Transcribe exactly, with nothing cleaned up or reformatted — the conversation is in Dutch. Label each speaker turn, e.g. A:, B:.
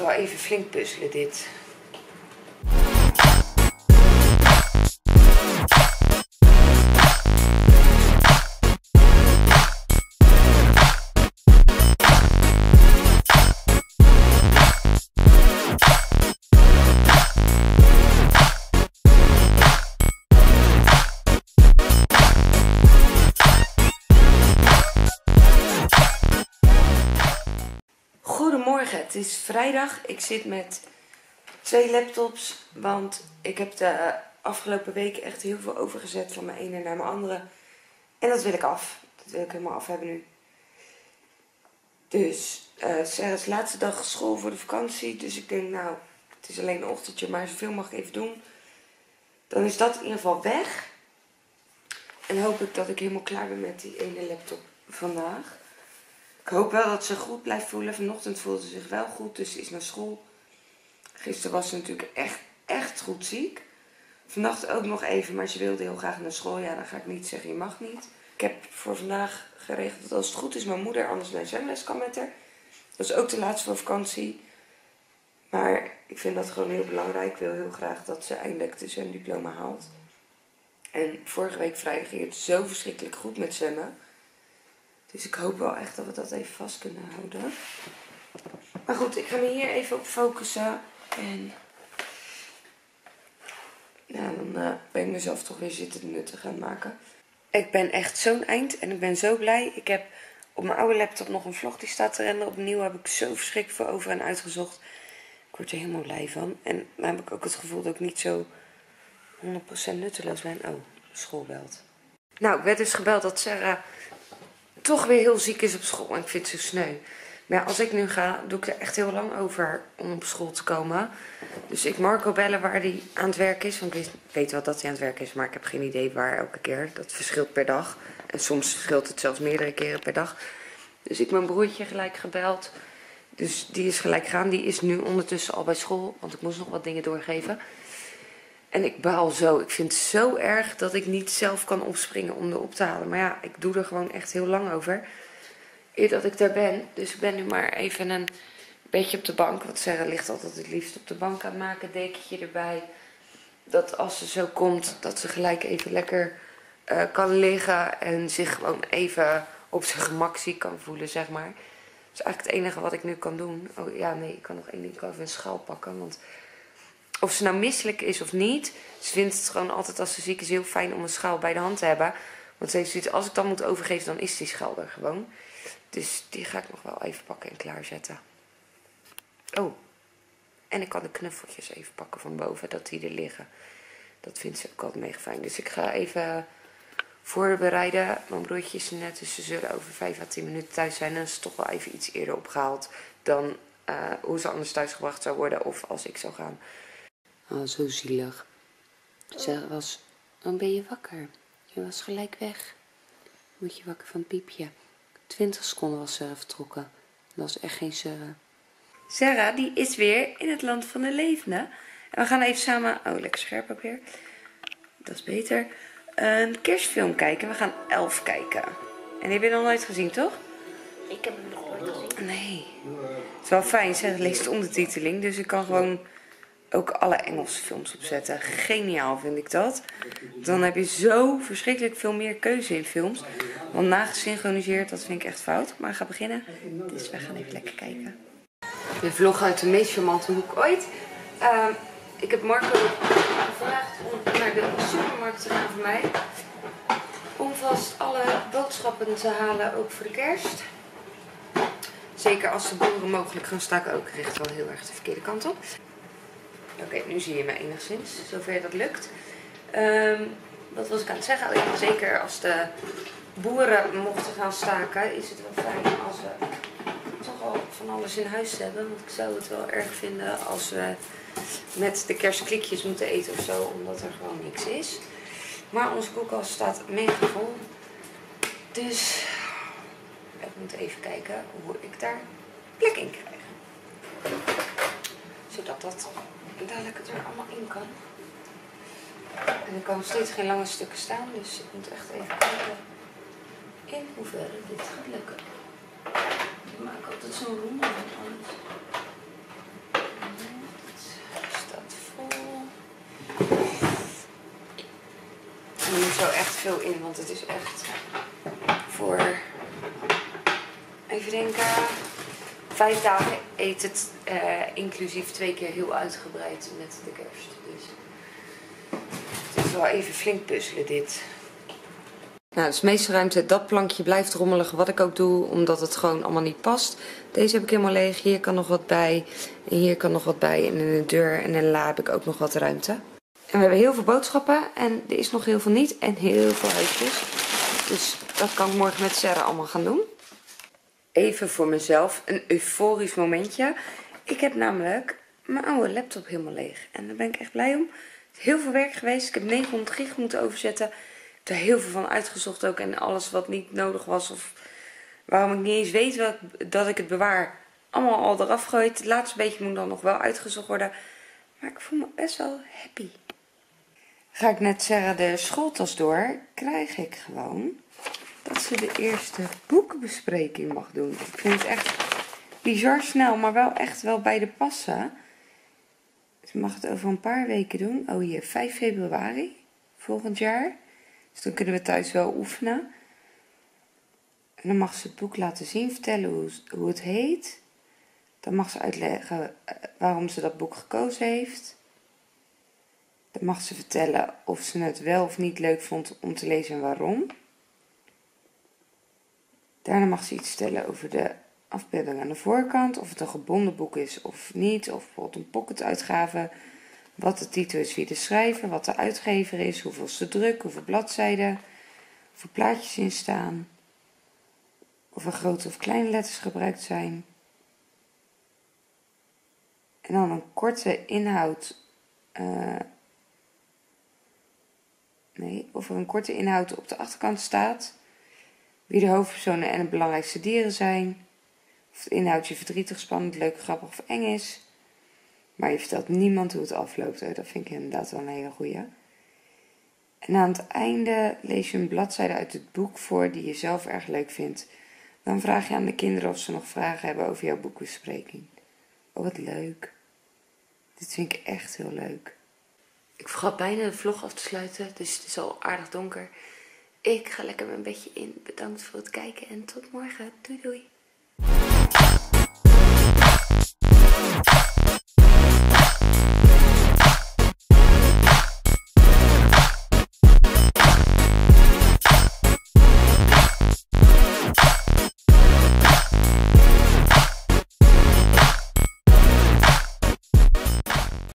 A: wel even flink puzzelen dit. Goedemorgen, het is vrijdag. Ik zit met twee laptops, want ik heb de afgelopen weken echt heel veel overgezet van mijn ene naar mijn andere. En dat wil ik af. Dat wil ik helemaal af hebben nu. Dus uh, Sarah's laatste dag school voor de vakantie. Dus ik denk, nou, het is alleen een ochtendje, maar zoveel mag ik even doen. Dan is dat in ieder geval weg. En hoop ik dat ik helemaal klaar ben met die ene laptop vandaag. Ik hoop wel dat ze goed blijft voelen. Vanochtend voelde ze zich wel goed, dus ze is naar school. Gisteren was ze natuurlijk echt, echt goed ziek. Vannacht ook nog even, maar ze wilde heel graag naar school. Ja, dan ga ik niet zeggen, je mag niet. Ik heb voor vandaag geregeld dat als het goed is mijn moeder anders naar zwemles kan met haar. Dat is ook de laatste voor vakantie. Maar ik vind dat gewoon heel belangrijk. Ik wil heel graag dat ze eindelijk de zwemdiploma haalt. En vorige week vrijdag ging het zo verschrikkelijk goed met zwemmen. Dus ik hoop wel echt dat we dat even vast kunnen houden. Maar goed, ik ga me hier even op focussen. En ja, dan uh, ben ik mezelf toch weer zitten nuttig gaan maken. Ik ben echt zo'n eind en ik ben zo blij. Ik heb op mijn oude laptop nog een vlog die staat te rennen. Opnieuw heb ik zo verschrikkelijk veel over en uitgezocht. Ik word er helemaal blij van. En dan heb ik ook het gevoel dat ik niet zo honderd procent nutteloos ben. Oh, school belt. Nou, ik werd dus gebeld dat Sarah toch weer heel ziek is op school. En ik vind het zo sneu. Maar ja, als ik nu ga, doe ik er echt heel lang over om op school te komen. Dus ik Marco bellen waar hij aan het werk is. Want ik weet wel dat hij aan het werk is, maar ik heb geen idee waar elke keer. Dat verschilt per dag. En soms verschilt het zelfs meerdere keren per dag. Dus ik mijn broertje gelijk gebeld. Dus die is gelijk gaan. Die is nu ondertussen al bij school. Want ik moest nog wat dingen doorgeven. En ik baal zo. Ik vind het zo erg dat ik niet zelf kan opspringen om er op te halen. Maar ja, ik doe er gewoon echt heel lang over. Eer dat ik daar ben. Dus ik ben nu maar even een beetje op de bank. Want Sarah ligt altijd het liefst op de bank aan het maken. Dekentje erbij. Dat als ze zo komt, dat ze gelijk even lekker uh, kan liggen. En zich gewoon even op zijn gemak ziek kan voelen, zeg maar. Dat is eigenlijk het enige wat ik nu kan doen. Oh ja, nee, ik kan nog één ding. Ik kan even een schaal pakken. Want of ze nou misselijk is of niet. Ze vindt het gewoon altijd als ze ziek is heel fijn om een schaal bij de hand te hebben. Want ze heeft zoiets, als ik dan moet overgeven, dan is die schaal er gewoon. Dus die ga ik nog wel even pakken en klaarzetten. Oh. En ik kan de knuffeltjes even pakken van boven, dat die er liggen. Dat vindt ze ook altijd mega fijn. Dus ik ga even voorbereiden. Mijn broertje is er net, dus ze zullen over vijf à tien minuten thuis zijn. En dan is het toch wel even iets eerder opgehaald dan uh, hoe ze anders thuisgebracht zou worden of als ik zou gaan. Oh, zo zielig. Ze was, dan ben je wakker. Je was gelijk weg. Moet je wakker van het piepje. twintig seconden was Sarah vertrokken. Dat was echt geen Sarah. Sarah, die is weer in het land van de levenden. En we gaan even samen, oh lekker scherp ook weer. Dat is beter. Een kerstfilm kijken. We gaan Elf kijken. En die heb je nog nooit gezien, toch?
B: Ik heb hem nog nooit gezien.
A: Nee. Het is wel fijn, Sarah leest de ondertiteling. Dus ik kan gewoon ook alle Engelse films opzetten. Geniaal vind ik dat. Dan heb je zo verschrikkelijk veel meer keuze in films. Want nagesynchroniseerd, dat vind ik echt fout. Maar ik ga beginnen. Dus we gaan even lekker kijken. De vlog uit de meest charmante hoek ooit. Uh, ik heb Marco gevraagd om naar de supermarkt te gaan voor mij. Om vast alle boodschappen te halen, ook voor de kerst. Zeker als de boeren mogelijk gaan staken, ook richt wel heel erg de verkeerde kant op. Oké, okay, nu zie je me enigszins, zover dat lukt. Um, wat was ik aan het zeggen? Oh ja, zeker als de boeren mochten gaan staken, is het wel fijn als we toch al van alles in huis hebben. Want ik zou het wel erg vinden als we met de kerstklikjes moeten eten of zo, omdat er gewoon niks is. Maar onze koelkast staat mega vol. Dus ik moet even kijken hoe ik daar plek in krijg. Zodat dat dadelijk het er allemaal in kan. En er komen steeds geen lange stukken staan, dus ik moet echt even kijken in hoeverre dit gaat lukken. Ik maak altijd zo'n ronde van alles. niet zo echt veel in, want het is echt voor, even denken, vijf dagen eet het uh, inclusief twee keer heel uitgebreid met de kerst. Dus het is wel even flink puzzelen dit. Nou, dus de meeste ruimte, dat plankje blijft rommelig, wat ik ook doe, omdat het gewoon allemaal niet past. Deze heb ik helemaal leeg, hier kan nog wat bij, en hier kan nog wat bij, en in de deur en in de la heb ik ook nog wat ruimte. En we hebben heel veel boodschappen, en er is nog heel veel niet, en heel veel huisjes. Dus dat kan ik morgen met Sarah allemaal gaan doen. Even voor mezelf, een euforisch momentje. Ik heb namelijk mijn oude laptop helemaal leeg, en daar ben ik echt blij om. Het is heel veel werk geweest, ik heb negenhonderd gig moeten overzetten. Ik heb er heel veel van uitgezocht ook en alles wat niet nodig was of waarom ik niet eens weet wat, dat ik het bewaar, allemaal al eraf gegooid. Het laatste beetje moet dan nog wel uitgezocht worden, maar ik voel me best wel happy. Ga ik net Sarah de schooltas door, krijg ik gewoon dat ze de eerste boekenbespreking mag doen. Ik vind het echt bizar snel, maar wel echt wel bij de passen. Ze mag het over een paar weken doen. Oh hier, vijf februari volgend jaar. Dus dan kunnen we thuis wel oefenen. En dan mag ze het boek laten zien, vertellen hoe, hoe het heet. Dan mag ze uitleggen waarom ze dat boek gekozen heeft. Dan mag ze vertellen of ze het wel of niet leuk vond om te lezen en waarom. Daarna mag ze iets vertellen over de afbeelding aan de voorkant. Of het een gebonden boek is of niet. Of bijvoorbeeld een pocketuitgave. Wat de titel is, wie de schrijver, wat de uitgever is, hoeveelste druk, hoeveel bladzijden, hoeveel plaatjes in staan, of er grote of kleine letters gebruikt zijn. En dan een korte inhoud, uh, nee, of er een korte inhoud op de achterkant staat, wie de hoofdpersonen en de belangrijkste dieren zijn, of het inhoudje verdrietig, spannend, leuk, grappig of eng is. Maar je vertelt niemand hoe het afloopt. Hè? Dat vind ik inderdaad wel een hele goeie. En aan het einde lees je een bladzijde uit het boek voor die je zelf erg leuk vindt. Dan vraag je aan de kinderen of ze nog vragen hebben over jouw boekbespreking. Oh, wat leuk. Dit vind ik echt heel leuk. Ik vergat bijna de vlog af te sluiten, dus het is al aardig donker. Ik ga lekker mijn bedje in. Bedankt voor het kijken en tot morgen. Doei doei.